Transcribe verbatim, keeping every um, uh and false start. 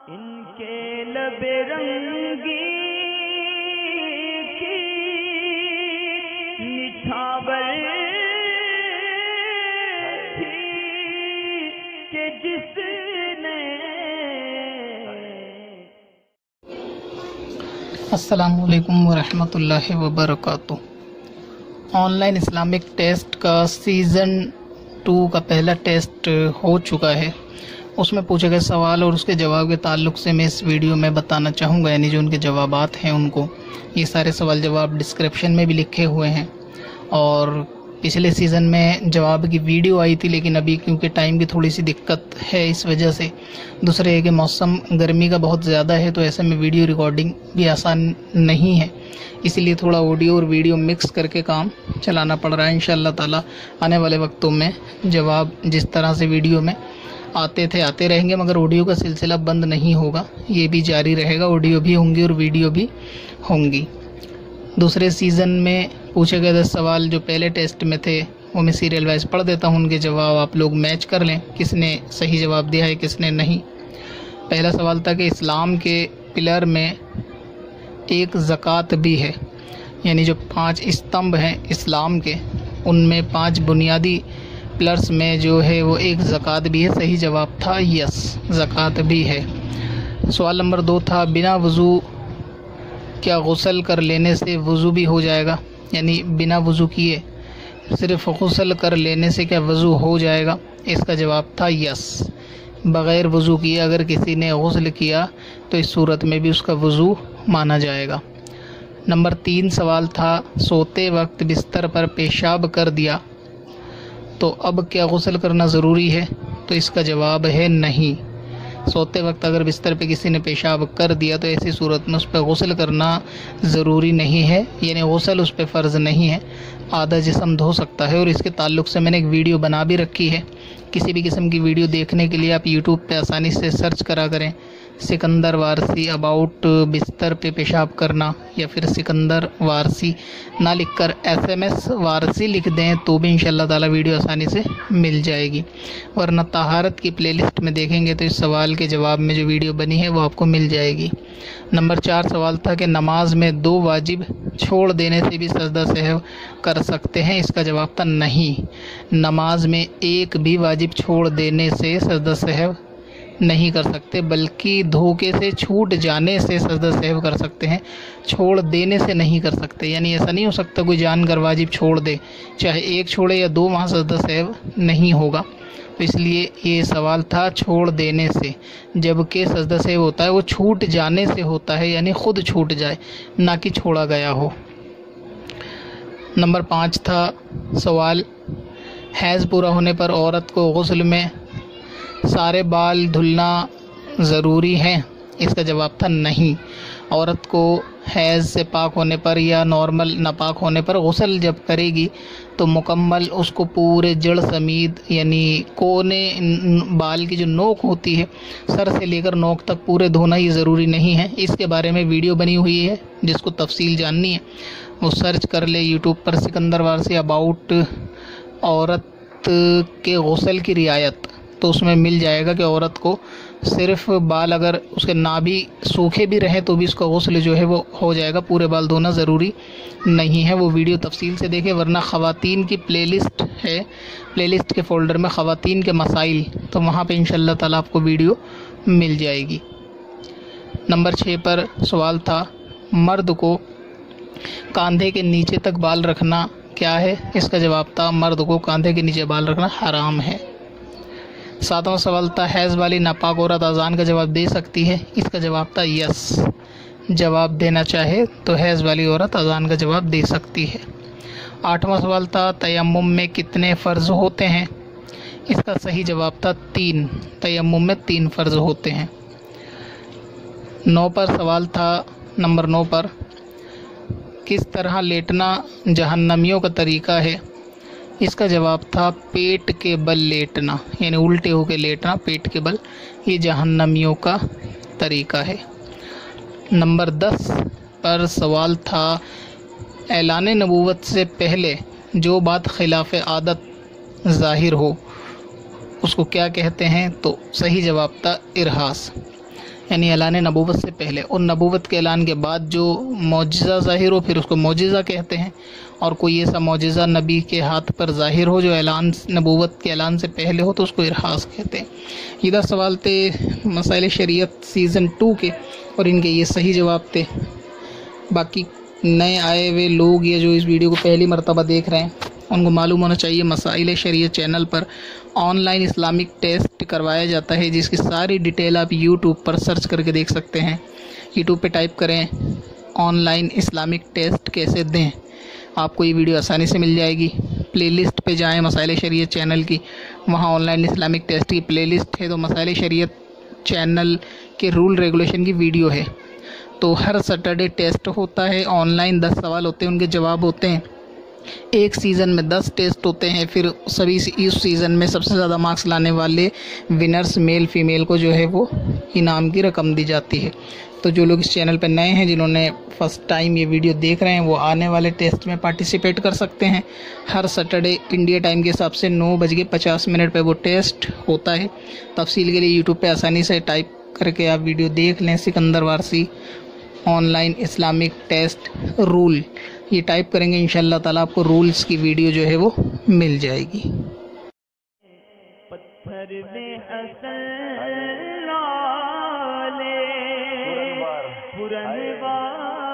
इनके लबे रंगी की निछावर थी कि जिसने। अस्सलामु अलैकुम वरहमतुल्लाहि वबरकातुह। ऑनलाइन इस्लामिक टेस्ट का सीज़न टू का पहला टेस्ट हो चुका है। उसमें पूछे गए सवाल और उसके जवाब के ताल्लुक़ से मैं इस वीडियो में बताना चाहूँगा, यानी जो उनके जवाबात हैं उनको। ये सारे सवाल जवाब डिस्क्रिप्शन में भी लिखे हुए हैं और पिछले सीज़न में जवाब की वीडियो आई थी, लेकिन अभी क्योंकि टाइम की थोड़ी सी दिक्कत है इस वजह से, दूसरे है कि मौसम गर्मी का बहुत ज़्यादा है, तो ऐसे में वीडियो रिकॉर्डिंग भी आसान नहीं है, इसीलिए थोड़ा ऑडियो और वीडियो मिक्स करके काम चलाना पड़ रहा है। इंशाअल्लाह ताला आने वाले वक्तों में जवाब जिस तरह से वीडियो में आते थे आते रहेंगे, मगर ऑडियो का सिलसिला बंद नहीं होगा, ये भी जारी रहेगा। ऑडियो भी होंगी और वीडियो भी होंगी। दूसरे सीज़न में पूछे गए दस सवाल जो पहले टेस्ट में थे वो मैं सीरियल वाइज पढ़ देता हूँ, उनके जवाब आप लोग मैच कर लें, किसने सही जवाब दिया है किसने नहीं। पहला सवाल था कि इस्लाम के पिलर में एक ज़कात भी है, यानी जो पांच स्तंभ हैं इस्लाम के, उनमें पांच बुनियादी पिलर्स में जो है वो एक ज़कात भी है। सही जवाब था यस, ज़कात भी है। सवाल नंबर दो था बिना वज़ू क्या गुस्ल कर लेने से वज़ू भी हो जाएगा, यानी बिना वज़ू किए सिर्फ गुस्ल कर लेने से क्या वज़ू हो जाएगा। इसका जवाब था यस, बग़ैर वज़ू किए अगर किसी ने गुस्ल किया तो इस सूरत में भी उसका वज़ू माना जाएगा। नंबर तीन सवाल था सोते वक्त बिस्तर पर पेशाब कर दिया तो अब क्या गुस्ल करना ज़रूरी है, तो इसका जवाब है नहीं। सोते वक्त अगर बिस्तर पे किसी ने पेशाब कर दिया तो ऐसी सूरत में उस पर गुस्ल करना ज़रूरी नहीं है, यानी गुस्ल उस पर फ़र्ज़ नहीं है, आधा जिस्म धो सकता है। और इसके ताल्लुक़ से मैंने एक वीडियो बना भी रखी है। किसी भी किस्म की वीडियो देखने के लिए आप यूट्यूब पे आसानी से सर्च करा करें सिकंदर वारसी अबाउट बिस्तर पे पेशाब करना, या फिर सिकंदर वारसी ना लिखकर एसएमएस वारसी लिख दें तो भी इंशाअल्लाह ताला वीडियो आसानी से मिल जाएगी। वरना तहारत की प्लेलिस्ट में देखेंगे तो इस सवाल के जवाब में जो वीडियो बनी है वो आपको मिल जाएगी। नंबर चार सवाल था कि नमाज में दो वाजिब छोड़ देने से भी सजदा सहव कर सकते हैं। इसका जवाब था नहीं, नमाज में एक भी वाजिब छोड़ देने से सजदा सहव नहीं कर सकते, बल्कि धोखे से छूट जाने से सजदा सहव कर सकते हैं, छोड़ देने से नहीं कर सकते। यानी ऐसा नहीं हो सकता कोई जानकर वाजिब छोड़ दे, चाहे एक छोड़े या दो, वहाँ सजदा सहव नहीं होगा। तो इसलिए ये सवाल था छोड़ देने से, जबकि सजदा सहव होता है वो छूट जाने से होता है, यानी खुद छूट जाए ना कि छोड़ा गया हो। नंबर पाँच था सवाल हैज़ पूरा होने पर औरत को गुस्ल में सारे बाल धुलना ज़रूरी है। इसका जवाब था नहीं, औरत को हैज़ से पाक होने पर या नॉर्मल नापाक होने पर गुस्ल जब करेगी तो मुकम्मल उसको पूरे जड़ समीत, यानी कोने बाल की जो नोक होती है सर से लेकर नोक तक पूरे धोना ही ज़रूरी नहीं है। इसके बारे में वीडियो बनी हुई है, जिसको तफसील जाननी है वो सर्च कर ले यूट्यूब पर सिकंदर वारसी अबाउट औरत के गुस्ल की रियायत, तो उसमें मिल जाएगा कि औरत को सिर्फ बाल अगर उसके नाभि सूखे भी रहें तो भी उसका गुस्ल जो है वो हो जाएगा, पूरे बाल धोना ज़रूरी नहीं है। वो वीडियो तफसील से देखें, वरना ख़वातीन की प्लेलिस्ट है, प्लेलिस्ट के फ़ोल्डर में ख़वातीन के मसाइल, तो वहाँ पे इंशाअल्लाह ताला आपको वीडियो मिल जाएगी। नंबर छः पर सवाल था मर्द को कंधे के नीचे तक बाल रखना क्या है। इसका जवाब था मर्द को कंधे के नीचे बाल रखना हराम है। सातवां सवाल था हैज़ वाली नापाक औरत अज़ान का जवाब दे सकती है। इसका जवाब था यस, जवाब देना चाहे तो हैज़ वाली औरत अज़ान का जवाब दे सकती है। आठवां सवाल था तयम्मुम में कितने फ़र्ज़ होते हैं। इसका सही जवाब था तीन, तयम्मुम में तीन फ़र्ज़ होते हैं। नौ पर सवाल था नंबर नौ पर किस तरह लेटना जहन्नमियों का तरीका है। इसका जवाब था पेट के बल लेटना, यानी उल्टे होकर लेटना पेट के बल, ये जहन्नमियों का तरीका है। नंबर दस पर सवाल था ऐलान नबूवत से पहले जो बात खिलाफ आदत ज़ाहिर हो उसको क्या कहते हैं, तो सही जवाब था इरहास। यानी ऐलान नबूवत से पहले, और नबूवत के ऐलान के बाद जो मौजज़ा ज़ाहिर हो फिर उसको मौजज़ा कहते हैं, और कोई ऐसा मौजज़ा नबी के हाथ पर ज़ाहिर हो जो ऐलान नबूवत के ऐलान से पहले हो तो उसको इरहास कहते हैं। ये दस सवाल थे मसाइल शरीयत सीज़न टू के, और इनके ये सही जवाब थे। बाकी नए आए हुए लोग या जो इस वीडियो को पहली मरतबा देख रहे हैं उनको मालूम होना चाहिए मसाइल शरीयत चैनल पर ऑनलाइन इस्लामिक टेस्ट करवाया जाता है, जिसकी सारी डिटेल आप यूट्यूब पर सर्च करके देख सकते हैं। यूट्यूब पे टाइप करें ऑनलाइन इस्लामिक टेस्ट कैसे दें, आपको ये वीडियो आसानी से मिल जाएगी। प्लेलिस्ट पे जाएं मसाइल शरीयत चैनल की, वहाँ ऑनलाइन इस्लामिक टेस्ट की प्लेलिस्ट है, तो मसाइल शरीयत चैनल के रूल रेगुलेशन की वीडियो है। तो हर सैटरडे टेस्ट होता है ऑनलाइन, दस सवाल होते हैं, उनके जवाब होते हैं। एक सीज़न में दस टेस्ट होते हैं, फिर सभी इस सीज़न में सबसे ज़्यादा मार्क्स लाने वाले विनर्स मेल फीमेल को जो है वो इनाम की रकम दी जाती है। तो जो लोग इस चैनल पर नए हैं, जिन्होंने फ़र्स्ट टाइम ये वीडियो देख रहे हैं, वो आने वाले टेस्ट में पार्टिसिपेट कर सकते हैं। हर सैटरडे इंडिया टाइम के हिसाब से नौ बज के पचास मिनट पर वो टेस्ट होता है। तफसील के लिए यूट्यूब पे आसानी से टाइप करके आप वीडियो देख लें, Sikandar Warsi online Islamic test rule, ये टाइप करेंगे इंशाअल्लाह ताला आपको रूल्स की वीडियो जो है वो मिल जाएगी। पत्थर में असल लाले पुरनवार